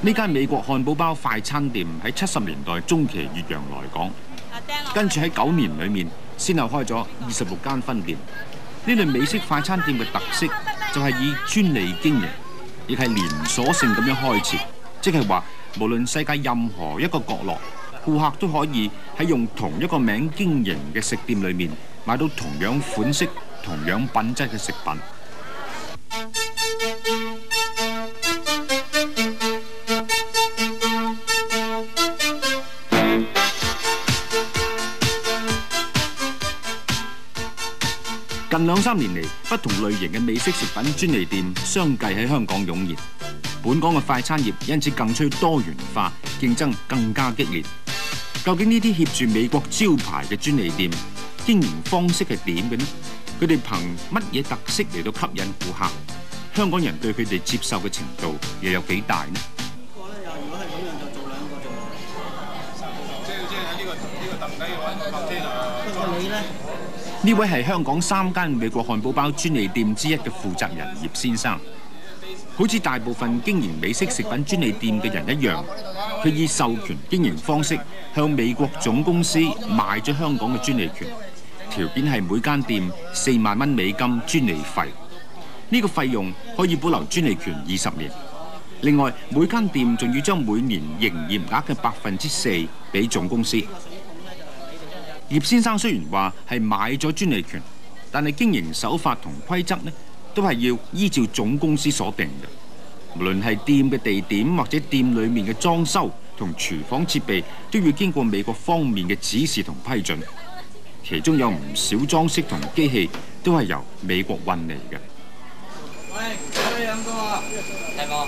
呢間美國漢堡包快餐店喺70年代中期越洋來港，跟住喺9年裏面，先後開咗26間分店。呢類美式快餐店嘅特色就係以專利經營，亦係連鎖性咁樣開設，即係話無論世界任何一個角落，顧客都可以喺用同一個名經營嘅食店裏面買到同樣款式、同樣品質嘅食品。近2、3年嚟，不同類型嘅美式食品專利店相繼喺香港湧現，本港嘅快餐業因此更趨多元化，競爭更加激烈。究竟呢啲挾住美國招牌嘅專利店經營方式係點嘅呢？佢哋憑乜嘢特色嚟到吸引顧客？香港人對佢哋接受嘅程度又有幾大呢？ 如果係咁樣就做2個啫。即係喺呢個凳底嘅話，泊車就。不過你咧？ 呢位係香港3間美國漢堡包專利店之一嘅負責人葉先生，好似大部分經營美式食品專利店嘅人一樣，佢以授權經營方式向美國總公司賣咗香港嘅專利權，條件係每間店4萬蚊美金專利費，呢個費用可以保留專利權20年。另外，每間店仲要將每年營業額嘅4%俾總公司。葉先生雖然話係買咗專利權，但係經營手法同規則呢，都係要依照總公司所定嘅。無論係店嘅地點或者店裡面嘅裝修同廚房設備，都要經過美國方面嘅指示同批准。其中有唔少裝飾同機器都係由美國運嚟嘅。 喂，可以飲過啊？係冇。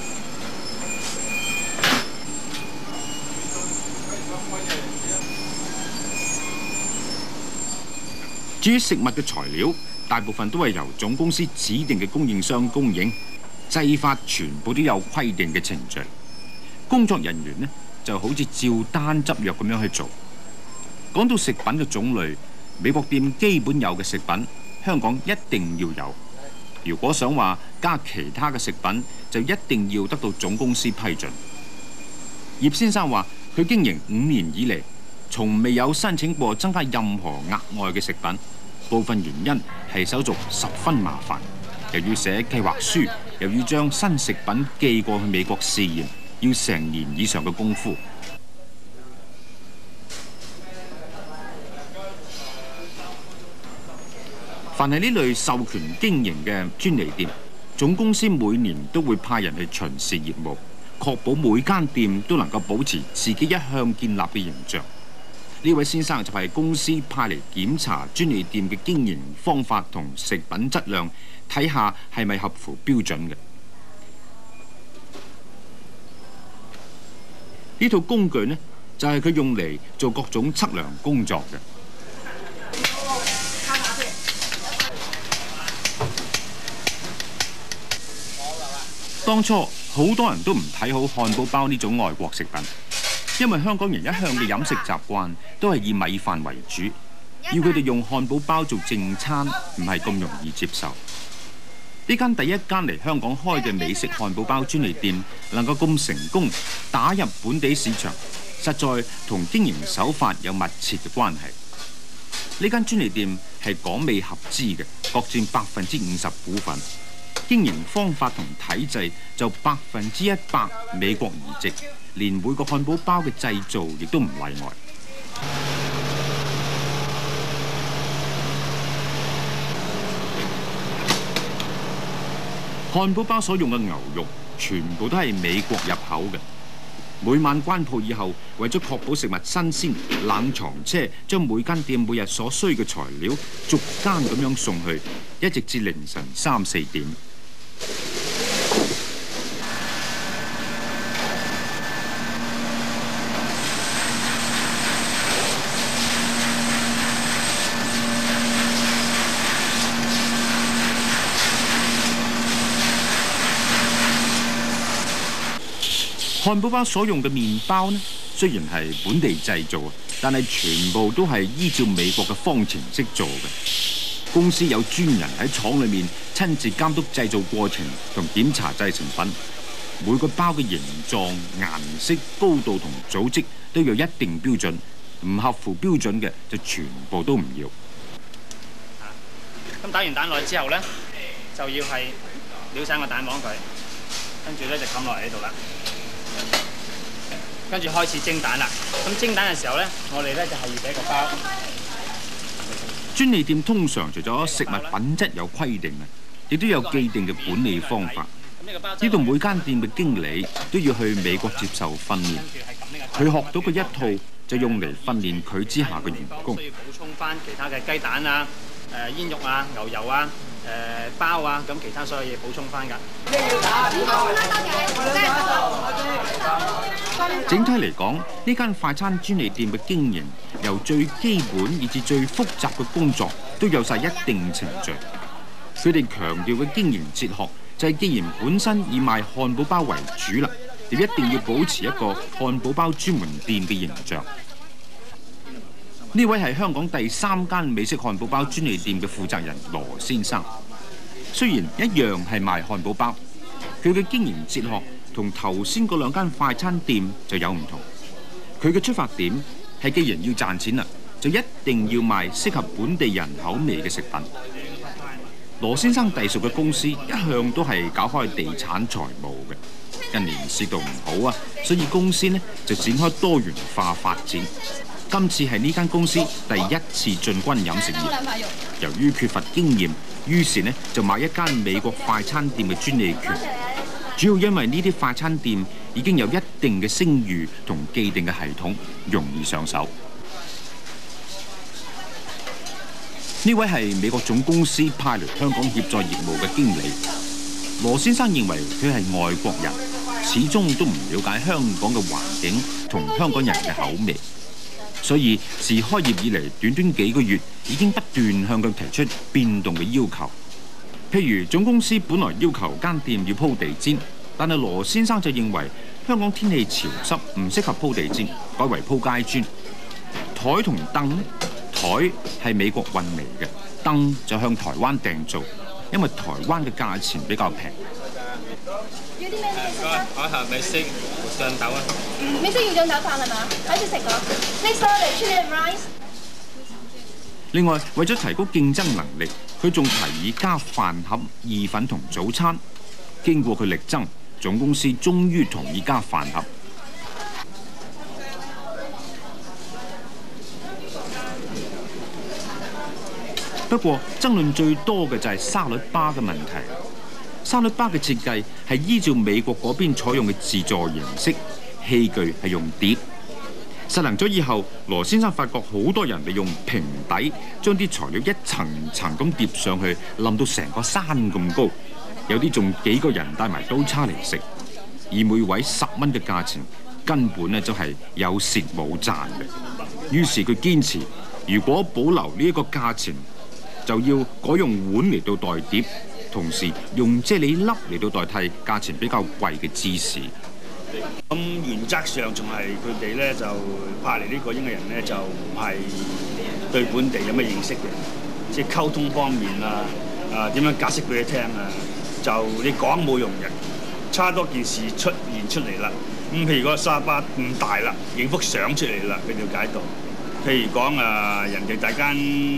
至於食物嘅材料，大部分都係由總公司指定嘅供應商供應，製法全部都有規定嘅程序。工作人員呢就好似照單執藥咁樣去做。講到食品嘅種類，美國店基本有嘅食品，香港一定要有。如果想話加其他嘅食品，就一定要得到總公司批准。葉先生話：佢經營5年以嚟，從未有申請過增加任何額外嘅食品。部分原因係手續十分麻煩，又要寫計劃書，又要將新食品寄過去美國試驗，要成年以上嘅功夫。凡係呢類授權經營嘅專利店，總公司每年都會派人去巡視業務，確保每間店都能夠保持自己一向建立嘅形象。呢位先生就係公司派嚟檢查專利店嘅經營方法同食品質量，睇下係咪合乎標準嘅。呢套工具呢，就係佢用嚟做各種測量工作嘅。當初好多人都唔睇好漢堡包呢種外國食品，因為香港人一向嘅飲食習慣都係以米飯為主，要佢哋用漢堡包做正餐唔係咁容易接受。呢間第一間嚟香港開嘅美式漢堡包專利店能夠咁成功打入本地市場，實在同經營手法有密切嘅關係。呢間專利店係港美合資嘅，各佔50%股份。經營方法同體制就100%美國移植，連每個漢堡包嘅製造亦都唔例外。漢堡包所用嘅牛肉全部都係美國入口嘅。每晚關鋪以後，為咗確保食物新鮮，冷藏車將每間店每日所需嘅材料逐間咁樣送去，一直至凌晨3、4點。漢堡包所用嘅麵包呢，雖然係本地製造，但係全部都係依照美國嘅方程式做嘅。公司有專人喺廠裏面親自監督製造過程同檢查製成品。 每個包嘅形狀、顏色、高度同組織都有一定標準，唔合乎標準嘅就全部都唔要。 咁打完蛋落去之後咧，就要係撩散個蛋黃佢，跟住咧就冚落嚟呢度啦。跟住開始蒸蛋啦。咁蒸蛋嘅時候咧，我哋咧就係要俾個包。 專利店通常除咗食物品質有規定啊，亦都有既定嘅管理方法。呢度每間店嘅經理都要去美國接受訓練，佢學到嘅一套就用嚟訓練佢之下嘅員工。 需要補充翻其他嘅雞蛋啊、煙肉啊、牛油啊、包啊，咁其他所有嘢補充翻㗎。 整體嚟講，呢間快餐專利店嘅經營，由最基本以至最複雜嘅工作都有晒一定程序。佢哋強調嘅經營哲學就係，既然本身以賣漢堡包為主啦，就一定要保持一個漢堡包專門店嘅形象。呢位係香港第3間美式漢堡包專利店嘅負責人羅先生。雖然一樣係賣漢堡包，佢嘅經營哲學同頭先嗰2間快餐店就有唔同。佢嘅出發點係，既然要賺錢啦，就一定要賣適合本地人口味嘅食品。羅先生隸屬嘅公司一向都係搞開地產財務嘅，近年市道唔好啊，所以公司呢就展開多元化發展。今次係呢間公司第1次進軍飲食業，由於缺乏經驗，於是呢就買一間美國快餐店嘅專利權。主要因為呢啲快餐店已經有一定嘅聲譽同既定嘅系統，容易上手。呢位係美國總公司派嚟香港協助業務嘅經理。羅先生認為佢係外國人，始終都唔了解香港嘅環境同香港人嘅口味，所以自開業以嚟短短幾個月已經不斷向佢提出變動嘅要求。譬如總公司本來要求間店要鋪地氈，但係羅先生就認為香港天氣潮濕，唔適合鋪地氈，改為鋪街磚。台同凳呢？台係美國運嚟嘅，燈就向台灣訂做，因為台灣嘅價錢比較平。 要啲咩食啊？ 海峽美式醬豆啊！ 美式要醬豆飯係嘛？睇住食個。Next order chili and rice。 另外，為咗提高競爭能力，佢仲提議加飯盒、意粉同早餐。經過佢力爭，總公司終於同意加飯盒。不過爭論最多嘅就係沙律吧嘅問題。沙律吧嘅設計係依照美國嗰邊採用嘅自助形式，器具係用碟。實行咗以後，羅先生發覺好多人利用平底將啲材料一層層咁疊上去，冧到成個山咁高。有啲仲幾個人帶埋刀叉嚟食，以每位10蚊嘅價錢，根本呢就係有蝕冇賺嘅。於是佢堅持，如果保留呢一個價錢，就要改用碗嚟到代碟，同時用啫喱粒嚟到代替價錢比較貴嘅芝士。 咁原則上仲係佢哋咧就派嚟呢個英國人咧就唔係對本地有咩認識嘅，即係溝通方面點樣解釋俾佢聽啊，就你講冇用嘅，差多件事出現出嚟啦。咁譬如嗰個沙巴咁大啦，影幅相出嚟啦，佢了解到。譬如講人哋大間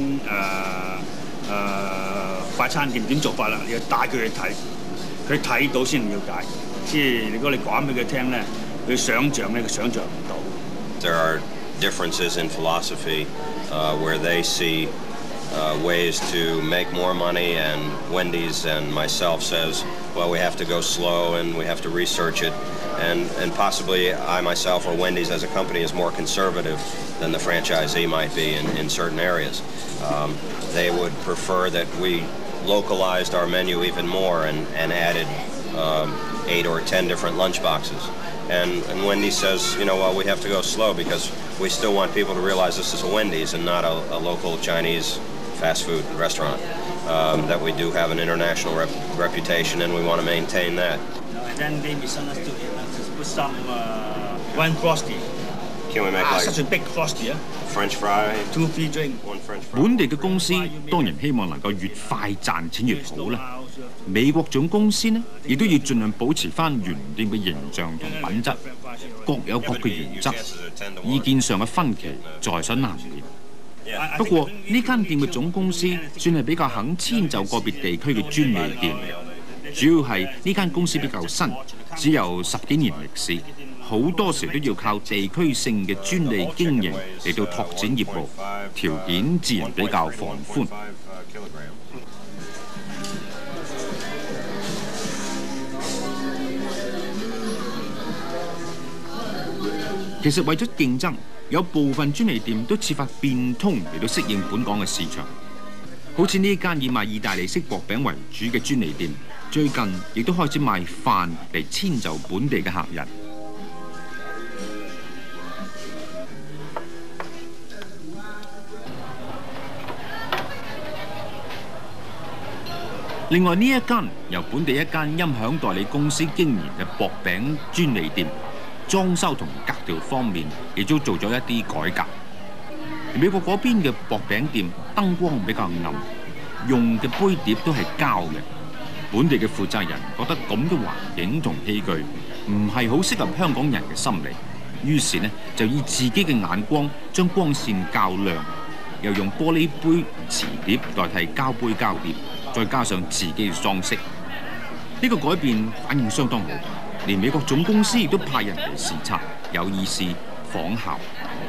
快餐店點做法啦，你要帶佢去睇，佢睇到先了解。即係如果你講俾佢聽咧，佢想像咧，佢想像唔到。 There are differences in philosophy where they see ways to make more money, and Wendy's and myself says, well, we have to go slow and we have to research it, and possibly I myself or Wendy's as a company is more conservative than the franchisee might be in certain areas. They would prefer that we localized our menu even more and added 8 or 10 different lunch boxes. And Wendy's says, you know, well, we have to go slow because we still want people to realize this is a Wendy's and not a local Chinese fast food restaurant. That we do have an international reputation and we want to maintain that. And then they misunderstood it. Put some one frosty. Can we make like such a big frosty? French fry? 2 free drink. 1 French fry. 本地嘅公司當然希望能夠越快賺錢越好啦。 美國總公司呢，亦都要盡量保持翻原店嘅形象同品質，各有各嘅原則，意見上嘅分歧在所難免。不過呢間店嘅總公司算係比較肯遷就個別地區嘅專利店嘅，主要係呢間公司比較新，只有10幾年歷史，好多時都要靠地區性嘅專利經營嚟到拓展業務，條件自然比較放寬。其實為咗競爭，有部分專利店都設法變通嚟到適應本港嘅市場。好似呢間以賣意大利式薄餅為主嘅專利店，最近亦都開始賣飯嚟遷就本地嘅客人。另外呢一間由本地一間音響代理公司經營嘅薄餅專利店，裝修同格調方面亦都做咗一啲改革。美國嗰邊嘅薄餅店燈光比較暗，用嘅杯碟都係膠嘅。本地嘅負責人覺得咁嘅環境同器具唔係好適合香港人嘅心理，於是呢就以自己嘅眼光將光線較亮，又用玻璃杯瓷碟代替膠杯膠碟，再加上自己嘅裝飾。呢個改變反應相當好。連美國總公司亦都派人嚟視察，有意思仿效。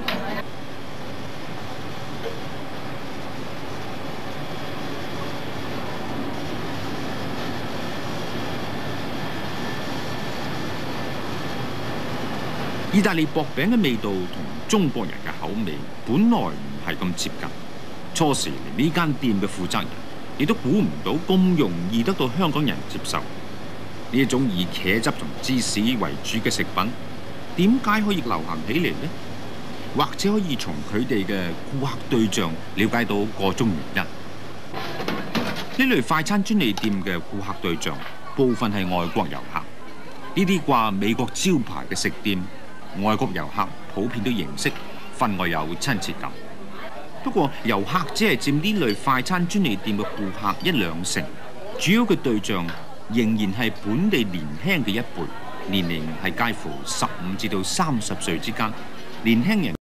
意大利薄餅嘅味道同中國人嘅口味本來唔係咁接近，初時連呢間店嘅負責人亦都估唔到咁容易得到香港人接受。呢一種以茄汁同芝士為主嘅食品，點解可以流行起嚟呢？或者可以從佢哋嘅顧客對象了解到個中原因。呢類快餐專利店嘅顧客對象部分係外國遊客，呢啲掛美國招牌嘅食店，外國遊客普遍都認識，分外有親切感。不過遊客只係佔呢類快餐專利店嘅顧客1-2成，主要嘅對象仍然係本地年輕嘅一輩，年齡係介乎15至到30歲之間。年輕人